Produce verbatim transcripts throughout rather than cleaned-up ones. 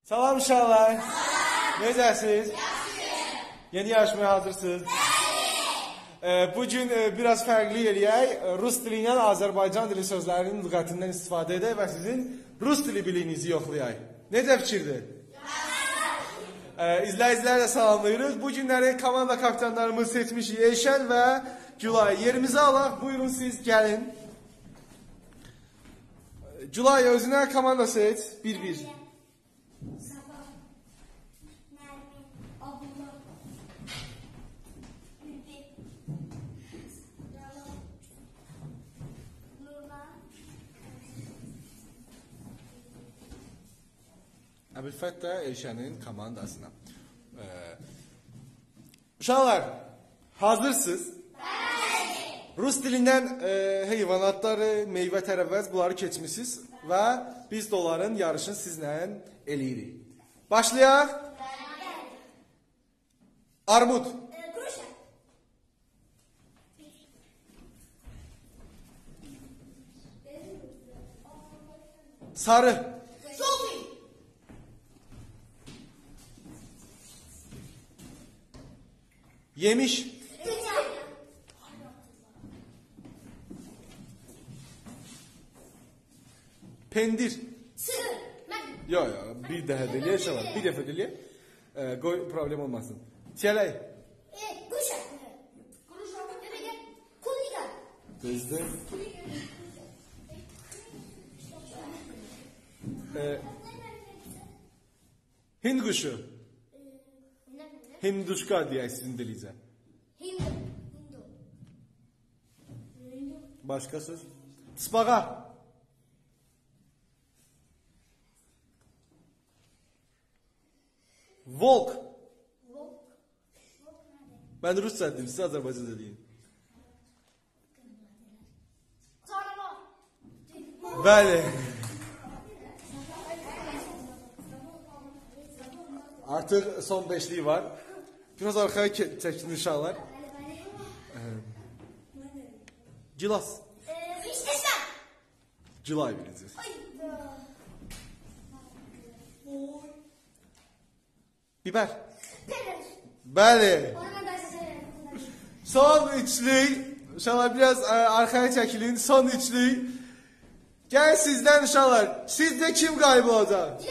Salam uşaqlar. Necəsiniz? Yeni yarışmaya hazırsınız? Ee, bugün e, biraz fərqli eləyək. Rus dili ilə Azərbaycan dili sözlərinin lüğətindən istifadə edək və sizin Rus dili biliyinizi yoxlayaq. Necə fikirdir? Ee, İzləyiciləri də salamlayırıq. Bu günləri komanda kapitanlarımız seçmişik Elşən və Gülay. Yerimizi alaq. Buyurun siz gəlin. Gülay özünə komanda seç. Bir-bir. Əbülfət Elşənin komandasına. Ee, uşaqlar, hazırsınız? Bəli. Rus dilindən e, heyvanatları, meyvə tərəvəz bunları keçmişsiniz və biz də onların yarışını sizlə eləyirik. Başlayaq. Bəli. Armud. Quruşa. Sarı. Yemiş. Pendir. Yok yok bir daha deliye çalar. Bir defa deliye. Ee, goy problem olmasın. Çelay. Gözde. Ee, Hind kuşu. Hinduşka diye sizin dilize. Hindu. Başka söz? Spaga. Volk. Ben Rusça dedim, siz Azerbaycan'da deyin. Bəli. Artık son beşliği var. Biraz arkaya çekin inşallah. Ee, Gilas. Gülay bileceğiz. Biber. Bəli. Son üçlü. İnşallah biraz arkaya çekilin. Son üçlü. Gel sizden inşallah. Sizde kim galip olacak?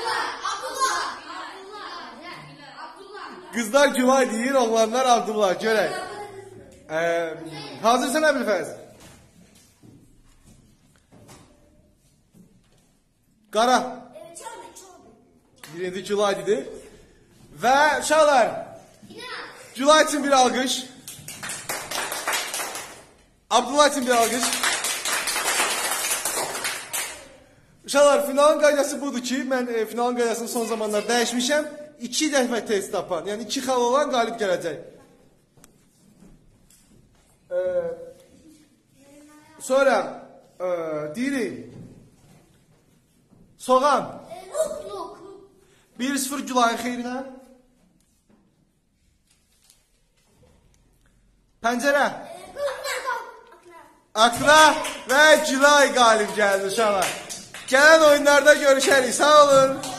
Kızlar Gülay deyir, oğlanlar Abdullah. Görək. Ee, hazırsan Əbülfəz? Qara. Birinci Gülay dedi. Və uşaqlar, Gülay için bir alqış. Abdullah için bir alqış. Uşaqlar, finalın qaydası budur ki, mən e, finalın qaydasını son zamanlar dəyişmişəm. İki dəfə test tapan, yəni iki xal olan qalib gələcək. Ee, sonra e, deyirik. Soğan. bir sıfır Gülayın xeyrinə. Pəncərə. Akra və Gülay qalib gəldi uşaqlar. Gələn oyunlarda görüşərik. Sağ olun.